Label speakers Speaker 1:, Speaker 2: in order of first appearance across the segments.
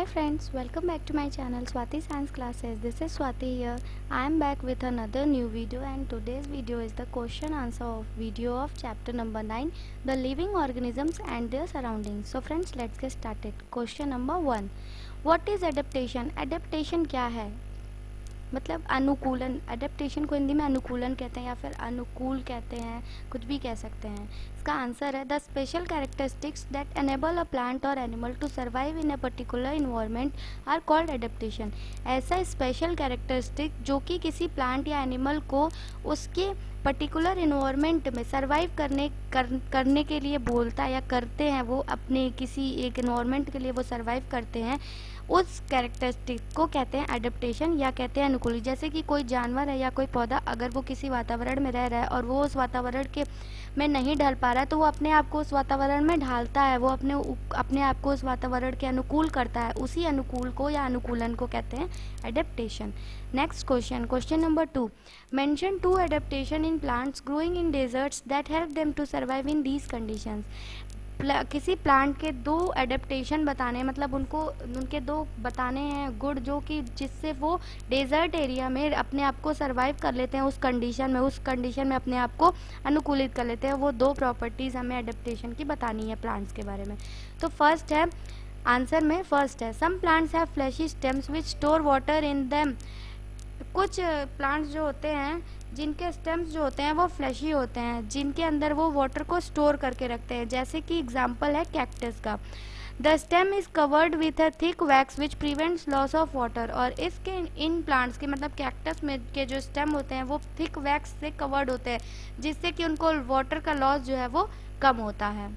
Speaker 1: friends, welcome back to my channel Swati Science Classes. This is Swati here. I am back with another new video, and today's video is the question answer of video of chapter number 9, the living organisms and their surroundings. So friends, let's get started. Question number 1, what is adaptation? Adaptation क्या है? मतलब अनुकूलन। Adaptation को हिंदी में अनुकूलन कहते हैं या फिर अनुकूल कहते हैं, कुछ भी कह सकते हैं। इसका आंसर है the special characteristics that enable a plant or animal to survive in a particular environment are called adaptation. ऐसा स्पेशल कैरेक्टरिस्टिक जो कि किसी प्लांट या एनिमल को उसके पर्टिकुलर इन्वायरमेंट में सर्वाइव करने के लिए बोलता है या करते हैं, वो अपने किसी एक इन्वायरमेंट के लिए वो सर्वाइव करते हैं, उस कैरेक्टरिस्टिक को कहते हैं एडेप्टेशन या कहते हैं अनुकूली। जैसे कि कोई जानवर है या कोई पौधा अगर वो किसी वातावरण में रह रहा है और वो उस वातावरण के में नहीं ढल पा रहा है तो वो अपने आप को उस वातावरण में ढालता है, वो अपने आप को उस वातावरण के अनुकूल करता है। उसी अनुकूल को या अनुकूलन को कहते हैं adaptation. Next question, question number 2, mention 2 adaptation in plants growing in deserts that help them to survive in these conditions. किसी प्लांट के 2 एडेप्टेशन बताने, मतलब उनके 2 बताने हैं गुण जो कि जिससे वो डेजर्ट एरिया में अपने आप को सर्वाइव कर लेते हैं, उस कंडीशन में अपने आप को अनुकूलित कर लेते हैं। वो 2 प्रॉपर्टीज़ हमें एडेप्टेशन की बतानी है प्लांट्स के बारे में। तो फर्स्ट है, आंसर में फर्स्ट है some plants have fleshy stems which store water in them. कुछ प्लांट्स जो होते हैं जिनके स्टेम्स जो होते हैं वो फ्लैशी होते हैं, जिनके अंदर वो वाटर को स्टोर करके रखते हैं। जैसे कि एग्जांपल है कैक्टस का। The stem is covered with a thick wax which prevents loss of water. और इसके इन प्लांट्स के मतलब कैक्टस में के जो स्टेम होते हैं वो थिक वैक्स से कवर्ड होते हैं, जिससे कि उनको वाटर का लॉस जो है वो कम होता है।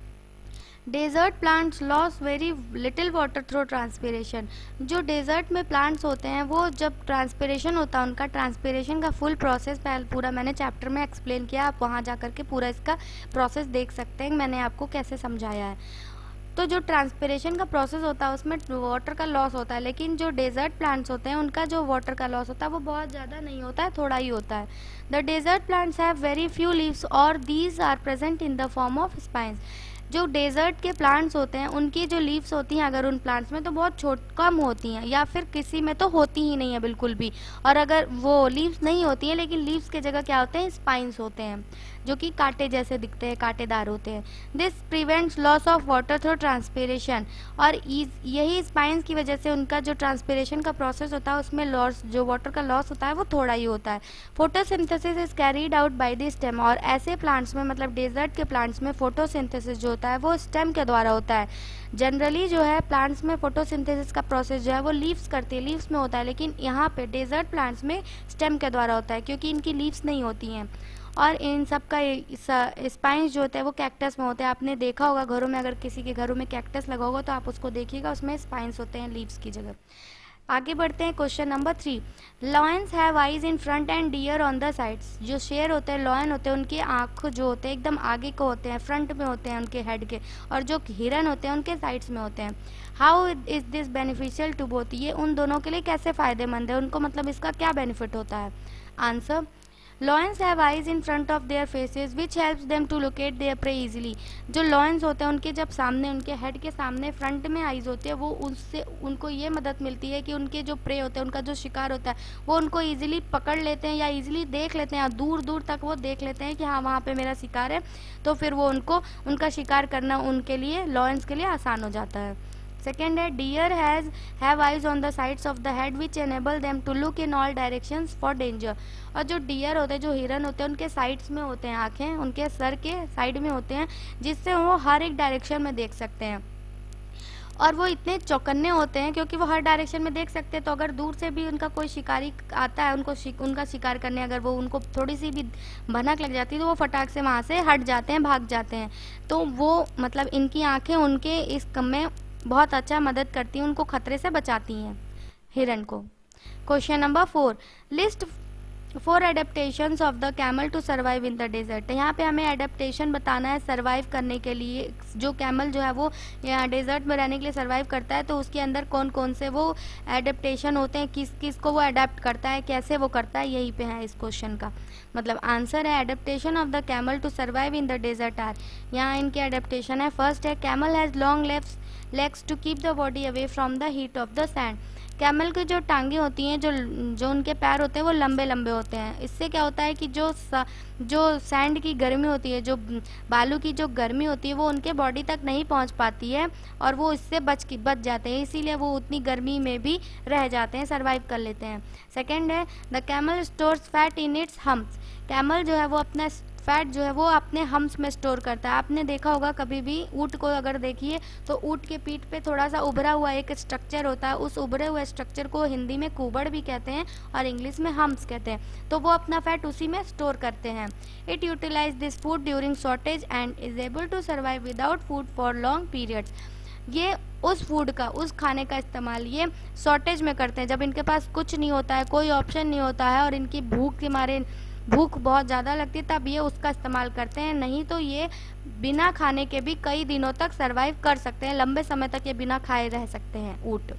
Speaker 1: Desert plants lose very little water through transpiration. जो डेजर्ट में प्लांट्स होते हैं वो जब ट्रांसपिरेशन होता है, उनका ट्रांसपिरेशन का फुल प्रोसेस पूरा मैंने चैप्टर में एक्सप्लेन किया, आप वहाँ जा कर के पूरा इसका प्रोसेस देख सकते हैं, मैंने आपको कैसे समझाया है। तो जो ट्रांसपिरेशन का प्रोसेस होता है उसमें वाटर का लॉस होता है, लेकिन जो डेजर्ट प्लांट्स होते हैं उनका जो वाटर का लॉस होता है वो बहुत ज़्यादा नहीं होता है, थोड़ा ही होता है। The desert plants have very few leaves और these are present in the form of spines. जो डेजर्ट के प्लांट्स होते हैं उनकी जो लीव्स होती हैं अगर उन प्लांट्स में तो बहुत कम होती हैं, या फिर किसी में तो होती ही नहीं है बिल्कुल भी। और अगर वो लीव्स नहीं होती हैं लेकिन लीव्स की जगह क्या होते हैं, स्पाइंस होते हैं जो कि कांटे जैसे दिखते हैं, कांटेदार होते हैं। This prevents loss of water through transpiration. और यही स्पाइंस की वजह से उनका जो ट्रांसपिरेशन का प्रोसेस होता है उसमें लॉस, जो वाटर का लॉस होता है वो थोड़ा ही होता है। Photosynthesis is carried out by the stem. और ऐसे प्लांट्स में मतलब डेजर्ट के प्लांट्स में फोटोसिंथेसिस जो होता है वो स्टेम के द्वारा होता है। जनरली जो है प्लांट्स में फोटोसिंथेसिस का प्रोसेस जो है वो लीव्स करती है, लीव्स में होता है, लेकिन यहाँ पे डेजर्ट प्लांट्स में स्टेम के द्वारा होता है क्योंकि इनकी लीव्स नहीं होती हैं। और इन सब का स्पाइंस जो होते हैं वो कैक्टस में होते हैं। आपने देखा होगा घरों में, अगर किसी के घरों में कैक्टस लगा होगा तो आप उसको देखिएगा, उसमें स्पाइंस होते हैं लीव्स की जगह। आगे बढ़ते हैं, question number 3, lions have eyes in front and deer on the sides. जो शेर होते हैं, लॉयन होते हैं, उनके आँख जो होते हैं एकदम आगे को होते हैं, फ्रंट में होते हैं उनके हेड के, और जो हिरन होते हैं उनके साइड्स में होते हैं। How is this beneficial to both. ये उन दोनों के लिए कैसे फ़ायदेमंद है, उनको मतलब इसका क्या बेनिफिट होता है। Answer, Lions have eyes in front of their faces which helps them to locate their prey easily। जो लॉयंस होते हैं उनके जब सामने, उनके हेड के सामने फ्रंट में आइज होती है, वो उससे उनको ये मदद मिलती है कि उनके जो प्रे होते हैं, उनका जो शिकार होता है वो उनको ईजिली पकड़ लेते हैं या ईजिली देख लेते हैं, दूर दूर तक वो देख लेते हैं कि हाँ वहाँ पे मेरा शिकार है, तो फिर वो उनका शिकार करना उनके लिए, लॉयंस के लिए आसान हो जाता है। सेकेंड है, deer have eyes on the sides of the head which enable them to look in all directions for danger. और जो डियर होते हैं, जो हिरन होते हैं, उनके साइड्स में होते हैं आँखें, उनके सर के साइड में होते हैं, जिससे वो हर एक डायरेक्शन में देख सकते हैं। और वो इतने चौकन्ने होते हैं क्योंकि वो हर डायरेक्शन में देख सकते हैं, तो अगर दूर से भी उनका कोई शिकारी आता है उनका शिकार करने, अगर वो उनको थोड़ी सी भी भनक लग जाती है तो वो फटाक से वहाँ से हट जाते हैं, भाग जाते हैं। तो वो मतलब इनकी आँखें उनके इस काम में बहुत अच्छा मदद करती हैं, उनको खतरे से बचाती हैं हिरन को। Question number 4, list 4 adaptations of the camel to survive in the desert. यहाँ पे हमें एडेप्टेशन बताना है सर्वाइव करने के लिए, जो कैमल जो है वो यहाँ डेजर्ट में रहने के लिए सर्वाइव करता है, तो उसके अंदर कौन कौन से वो एडेप्टेशन होते हैं, किस किस को वो अडेप्ट करता है, कैसे वो करता है, यही पे है इस क्वेश्चन का मतलब आंसर है adaptation of the camel to survive in the desert are. यहाँ इनके एडेप्टेशन है, फर्स्ट है camel has long legs to keep the body away from the heat of the sand. Camel की जो टांगे होती हैं, जो उनके पैर होते हैं वो लंबे लंबे होते हैं। इससे क्या होता है कि जो सैंड की गर्मी होती है, जो बालू की जो गर्मी होती है वो उनके बॉडी तक नहीं पहुंच पाती है और वो इससे बच जाते हैं, इसीलिए वो उतनी गर्मी में भी रह जाते हैं, सर्वाइव कर लेते हैं। सेकेंड है the camel stores fat in its humps. Camel जो है वो अपना फैट जो है वो अपने हम्प्स में स्टोर करता है। आपने देखा होगा कभी भी ऊँट को अगर देखिए तो ऊँट के पीठ पे थोड़ा सा उभरा हुआ एक स्ट्रक्चर होता है, उस उभरे हुए स्ट्रक्चर को हिंदी में कुबड़ भी कहते हैं और इंग्लिश में हम्प्स कहते हैं, तो वो अपना फैट उसी में स्टोर करते हैं। It utilize this food during shortage and is able to survive without food for long periods. ये उस फूड का, उस खाने का इस्तेमाल ये शॉर्टेज में करते हैं, जब इनके पास कुछ नहीं होता है, कोई ऑप्शन नहीं होता है और इनकी भूख के मारे भूख बहुत ज़्यादा लगती है, तब ये उसका इस्तेमाल करते हैं। नहीं तो ये बिना खाने के भी कई दिनों तक सरवाइव कर सकते हैं, लंबे समय तक ये बिना खाए रह सकते हैं, ऊँट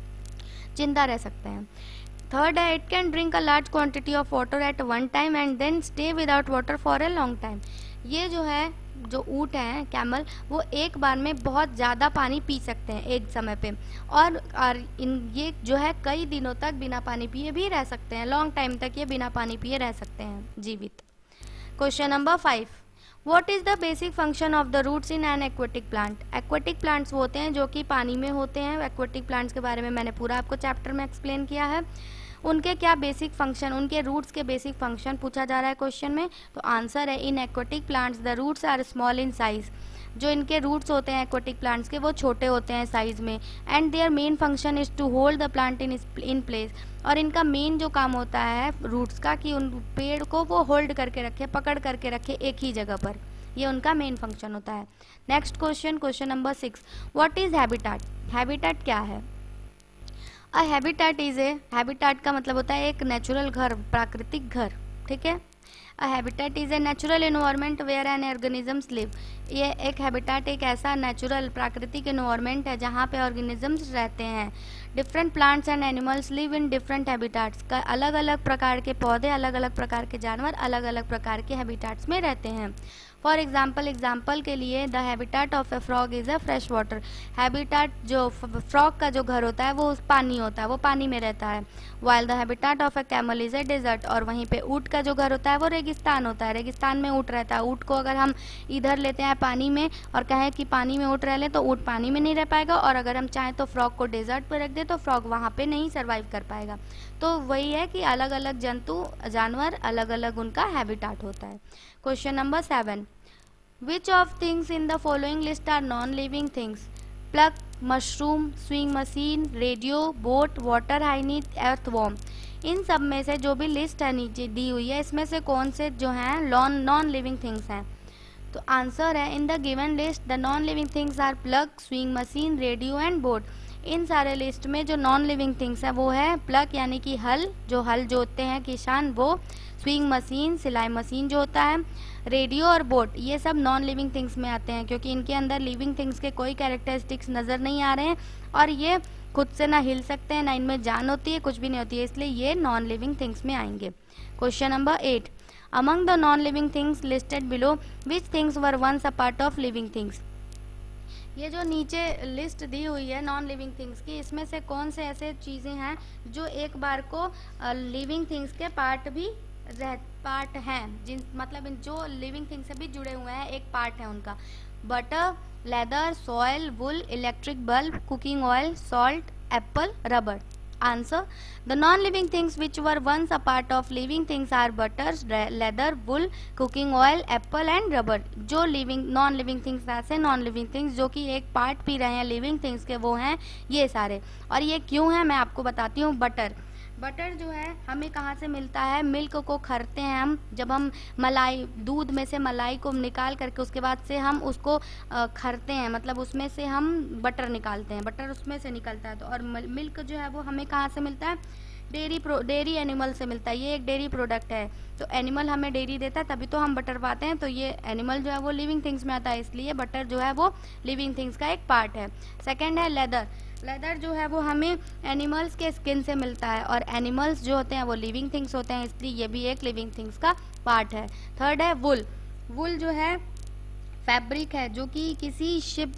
Speaker 1: जिंदा रह सकते हैं। थर्ड है it can drink a large quantity of water at one time and then stay without water for a long time. ये जो है, जो ऊँट हैं कैमल, वो एक बार में बहुत ज़्यादा पानी पी सकते हैं एक समय पे और ये जो है कई दिनों तक बिना पानी पिए भी रह सकते हैं, लॉन्ग टाइम तक ये बिना पानी पिए रह सकते हैं जीवित। Question number 5, what is the basic function of the roots in an aquatic plant. Aquatic plants वो होते हैं जो कि पानी में होते हैं। एक्वेटिक प्लांट्स के बारे में मैंने पूरा आपको चैप्टर में एक्सप्लेन किया है। उनके क्या बेसिक फंक्शन, उनके रूट्स के बेसिक फंक्शन पूछा जा रहा है क्वेश्चन में, तो आंसर है in aquatic plants the roots are small in size. जो इनके रूट्स होते हैं एक्वेटिक प्लांट्स के वो छोटे होते हैं साइज में। And their main function is to hold the plant in place. और इनका मेन जो काम होता है रूट्स का कि उन पेड़ को वो होल्ड करके रखे, पकड़ करके रखे एक ही जगह पर, ये उनका मेन फंक्शन होता है। Next question, question number 6, what is habitat. Habitat क्या है। A habitat is a, habitat का मतलब होता है एक नेचुरल घर, प्राकृतिक घर, ठीक है। A habitat is a natural environment where an organisms live. ये एक हैबिटेट एक ऐसा नेचुरल प्राकृतिक एनवायरनमेंट है जहाँ पे ऑर्गेनिजम्स रहते हैं। Different plants and animals live in different habitats. का अलग अलग प्रकार के पौधे, अलग अलग प्रकार के जानवर अलग अलग प्रकार के हैबिटेट्स में रहते हैं। फॉर एग्जाम्पल के लिए the habitat of a frog is a fresh water. Habitat जो फ्रॉग का जो घर होता है वो पानी होता है, वो पानी में रहता है। While the habitat of a camel is a desert. और वहीं पे ऊँट का जो घर होता है वो रेगिस्तान होता है, रेगिस्तान में ऊँट रहता है। ऊँट को अगर हम इधर लेते हैं पानी में और कहें कि पानी में ऊँट रह ले तो ऊँट पानी में नहीं रह पाएगा, और अगर हम चाहें तो फ्रॉग को डेजर्ट पे रख दे तो फ्रॉग वहाँ पे नहीं सर्वाइव कर पाएगा। तो वही है कि अलग अलग जंतु जानवर अलग अलग उनका हैबिटेट होता है। Question number 7, Which of things in the following list are non-living things? Plug, mushroom, swing machine, radio, boat, water hyena, earthworm। इन सब में से जो भी लिस्ट है नीचे दी हुई है इसमें से कौन से जो हैं नॉन लिविंग थिंग्स हैं, तो आंसर है in the given list the non living things are plug, swing machine, radio and boat. इन सारे लिस्ट में जो नॉन लिविंग थिंग्स है वो है प्लग यानी कि हल, जो हल जोतते हैं किसान वो, स्विंग मशीन सिलाई मशीन जो होता है, रेडियो और बोट, ये सब नॉन लिविंग थिंग्स में आते हैं क्योंकि इनके अंदर लिविंग थिंग्स के कोई कैरेक्टरिस्टिक्स नज़र नहीं आ रहे हैं और ये खुद से ना हिल सकते हैं, ना इनमें जान होती है, कुछ भी नहीं होती है, इसलिए ये नॉन लिविंग थिंग्स में आएंगे। Question number 8, among the non living things listed below which things were once a part of living things. ये जो नीचे लिस्ट दी हुई है नॉन लिविंग थिंग्स की, इसमें से कौन से ऐसे चीज़ें हैं जो एक बार को लिविंग थिंग्स के पार्ट हैं, जिन मतलब जो लिविंग थिंग्स से भी जुड़े हुए हैं, एक पार्ट है उनका। Butter, leather, soil, wool, electric bulb, cooking oil, salt, apple, rubber. Answer, the non living things which were once a part of living things are butter, leather, wool, cooking oil, apple and rubber. जो non living things ऐसे non living things जो कि एक part P रहे हैं living things के, वो हैं ये सारे। और ये क्यों है मैं आपको बताती हूँ। बटर जो है हमें कहाँ से मिलता है, मिल्क को खरते हैं हम, जब हम मलाई, दूध में से मलाई को निकाल करके उसके बाद से हम उसको खरते हैं, मतलब उसमें से हम बटर निकालते हैं, बटर उसमें से निकलता है। तो और मिल्क जो है वो हमें कहाँ से मिलता है, डेयरी एनिमल से मिलता है, ये एक डेयरी प्रोडक्ट है। तो एनिमल हमें डेयरी देता है तभी तो हम बटर पाते हैं, तो ये एनिमल जो है वो लिविंग थिंग्स में आता है, इसलिए बटर जो है वो लिविंग थिंग्स का एक पार्ट है। सेकेंड है लेदर। लेदर जो है वो हमें एनिमल्स के स्किन से मिलता है, और एनिमल्स जो होते हैं वो लिविंग थिंग्स होते हैं, इसलिए ये भी एक लिविंग थिंग्स का पार्ट है। थर्ड है वुल। वुल जो है फैब्रिक है, जो कि शिप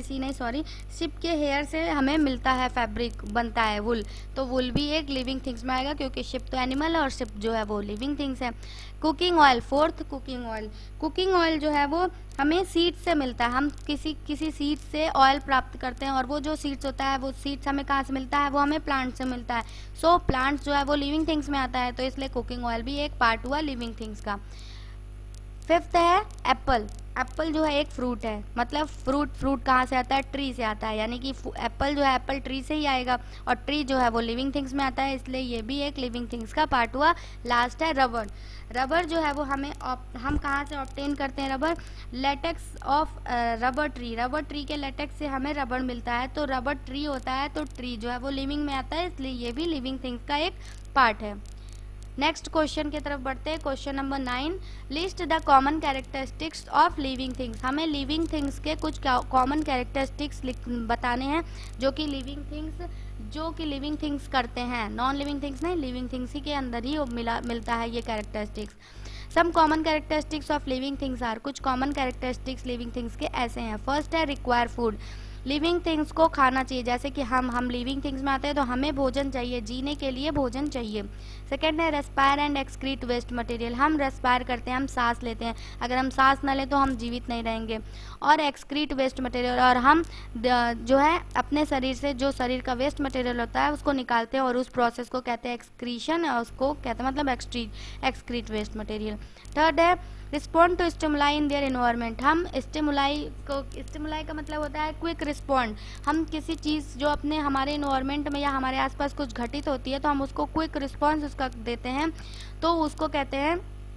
Speaker 1: के हेयर से हमें मिलता है, फैब्रिक बनता है वुल। तो वुल भी एक लिविंग थिंग्स में आएगा, क्योंकि शिप तो एनिमल है और शिप जो है वो लिविंग थिंग्स है। Cooking oil. Fourth cooking oil. Cooking oil जो है वो हमें सीड्स से मिलता है, हम किसी सीड्स से ऑयल प्राप्त करते हैं, और वो जो सीड्स होता है वो सीड्स हमें कहाँ से मिलता है, वो हमें प्लांट से मिलता है। सो प्लांट्स जो है वो लिविंग थिंग्स में आता है, तो इसलिए कुकिंग ऑयल भी एक पार्ट हुआ लिविंग थिंग्स का। फिफ्थ है एप्पल। एप्पल जो है एक फ्रूट है, मतलब फ्रूट कहाँ से आता है, ट्री से आता है, यानी कि एप्पल जो है एप्पल ट्री से ही आएगा, और ट्री जो है वो लिविंग थिंग्स में आता है, इसलिए ये भी एक लिविंग थिंग्स का पार्ट हुआ। लास्ट है रबर। रबर जो है वो हम कहाँ से ऑब्टेन करते हैं rubber, latex of rubber tree. Rubber tree के लेटेक्स से हमें रबर मिलता है, तो रबर ट्री होता है, तो ट्री जो है वो लिविंग में आता है, इसलिए ये भी लिविंग थिंग्स का एक पार्ट है। नेक्स्ट क्वेश्चन की तरफ बढ़ते हैं। Question number 9, list the common characteristics of living things. हमें लिविंग थिंग्स के कुछ कॉमन कैरेक्टरिस्टिक्स बताने हैं, जो कि लिविंग थिंग्स करते हैं, नॉन लिविंग थिंग्स नहीं, लिविंग थिंग्स ही के अंदर ही मिलता है ये characteristics. Some common characteristics of living things are. कुछ कॉमन कैरेक्टरिस्टिक्स लिविंग थिंग्स के ऐसे हैं। फर्स्ट है रिक्वायर फूड। लिविंग थिंग्स को खाना चाहिए, जैसे कि हम लिविंग थिंग्स में आते हैं तो हमें भोजन चाहिए, जीने के लिए भोजन चाहिए। सेकेंड है respire and excrete waste material. हम रेस्पायर करते हैं, हम सांस लेते हैं, अगर हम सांस न लें तो हम जीवित नहीं रहेंगे। और एक्सक्रीट वेस्ट मटेरियल, और हम जो है अपने शरीर से जो शरीर का वेस्ट मटेरियल होता है उसको निकालते हैं, और उस प्रोसेस को कहते हैं एक्सक्रीशन, और उसको कहते हैं मतलब एक्सक्रीट वेस्ट मटेरियल। थर्ड है respond to stimuli in their environment. हम स्टिमुलाई का मतलब होता है क्विक रिस्पॉन्ड। हम किसी चीज़ जो हमारे एनवायरनमेंट में या हमारे आसपास कुछ घटित होती है तो हम उसको क्विक रिस्पॉन्स उसका देते हैं, तो उसको कहते हैं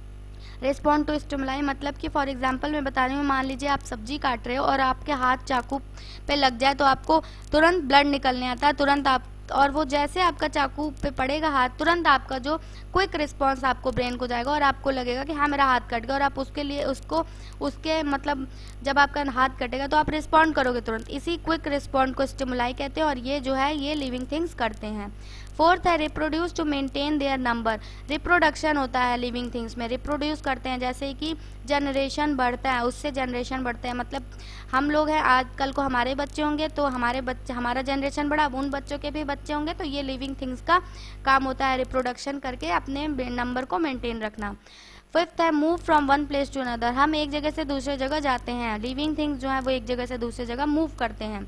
Speaker 1: रिस्पॉन्ड टू स्टिमुलाई। मतलब कि फॉर एग्जांपल मैं बता रही हूँ, मान लीजिए आप सब्जी काट रहे हो और आपके हाथ चाकू पे लग जाए तो आपको तुरंत ब्लड निकलने आता है, तुरंत आप, और वो जैसे आपका चाकू पे पड़ेगा हाथ, तुरंत आपका जो क्विक रिस्पांस आपको ब्रेन को जाएगा और आपको लगेगा कि हाँ मेरा हाथ कट गया, और आप उसके लिए उसके मतलब जब आपका हाथ कटेगा तो आप रिस्पॉन्ड करोगे तुरंत। इसी क्विक रिस्पॉन्ड को स्टिमुलाई कहते हैं, और ये जो है ये लिविंग थिंग्स करते हैं। फोर्थ है reproduce to maintain their number. Reproduction होता है लिविंग थिंग्स में, रिप्रोड्यूस करते हैं, जैसे कि जनरेशन बढ़ता है उससे जनरेशन बढ़ते हैं। मतलब हम लोग हैं, आज कल को हमारे बच्चे होंगे तो हमारा जनरेशन बढ़ा, उन बच्चों के भी बच्चे होंगे, तो ये लिविंग थिंग्स का काम होता है रिप्रोडक्शन करके अपने नंबर को मेंटेन रखना। फिफ्थ है move from one place to another. हम एक जगह से दूसरे जगह जाते हैं, लिविंग थिंग्स जो है वो एक जगह से दूसरी जगह मूव करते हैं।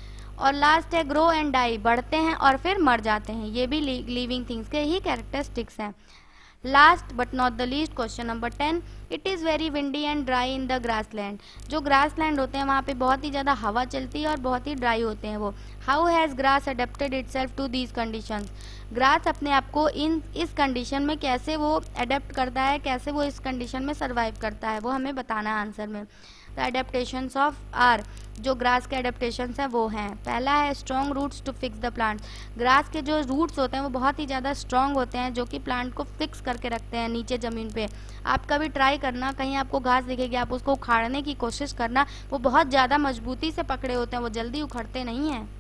Speaker 1: और लास्ट है ग्रो एंड डाई, बढ़ते हैं और फिर मर जाते हैं, ये भी लिविंग थिंग्स के ही कैरेक्टरिस्टिक्स हैं। Last but not the least question number 10, it is very windy and dry in the grassland. जो ग्रासलैंड होते हैं वहाँ पे बहुत ही ज़्यादा हवा चलती है और बहुत ही ड्राई होते हैं वो। How has grass adapted itself to these conditions. Grass अपने आप को इस कंडीशन में कैसे वो अडेप्ट करता है, कैसे वो इस कंडीशन में सर्वाइव करता है, वो हमें बताना है आंसर में। द एडेप्टेशंस ऑफ आर, जो ग्रास के एडेप्टेशंस हैं वो हैं, पहला है strong roots to fix the plant. Grass के जो रूट्स होते हैं वो बहुत ही ज़्यादा स्ट्रॉन्ग होते हैं, जो कि प्लांट को फिक्स करके रखते हैं नीचे ज़मीन पे। आप कभी ट्राई करना, कहीं आपको घास दिखेगी, आप उसको उखाड़ने की कोशिश करना, वो बहुत ज़्यादा मजबूती से पकड़े होते हैं, वो जल्दी उखड़ते नहीं हैं।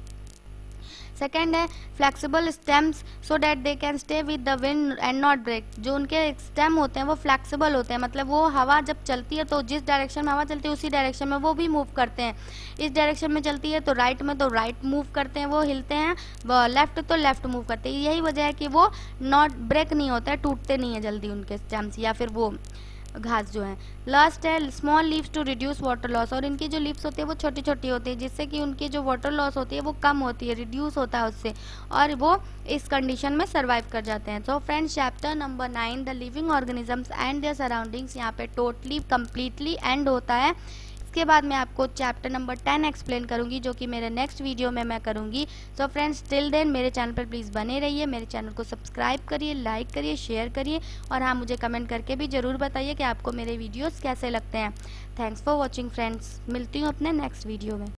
Speaker 1: सेकेंड है flexible stems so that they can stay with the wind and not break. जो उनके स्टेम होते हैं वो फ्लेक्सिबल होते हैं, मतलब वो हवा जब चलती है तो जिस डायरेक्शन में हवा चलती है उसी डायरेक्शन में वो भी मूव करते हैं। इस डायरेक्शन में चलती है तो राइट में, तो राइट मूव करते हैं, वो हिलते हैं, लेफ्ट तो लेफ्ट मूव करते हैं। यही वजह है कि वो नॉट ब्रेक नहीं होता है, टूटते नहीं है जल्दी उनके स्टेम्स या फिर वो घास जो है। लास्ट है small leaves to reduce water loss, और इनकी जो लीव्स होती है वो छोटी छोटी होती है, जिससे कि उनकी जो वाटर लॉस होती है वो कम होती है, रिड्यूस होता है उससे, और वो इस कंडीशन में सर्वाइव कर जाते हैं। So friends, chapter number 9 the living organisms and their surroundings यहाँ पे टोटली कम्प्लीटली एंड होता है। इसके बाद मैं आपको चैप्टर नंबर 10 एक्सप्लेन करूंगी, जो कि मेरे नेक्स्ट वीडियो में मैं करूंगी। सो फ्रेंड्स, टिल देन मेरे चैनल पर प्लीज़ बने रहिए, मेरे चैनल को सब्सक्राइब करिए, लाइक करिए, शेयर करिए, और हाँ मुझे कमेंट करके भी ज़रूर बताइए कि आपको मेरे वीडियोस कैसे लगते हैं। थैंक्स फॉर वॉचिंग फ्रेंड्स, मिलती हूँ अपने नेक्स्ट वीडियो में।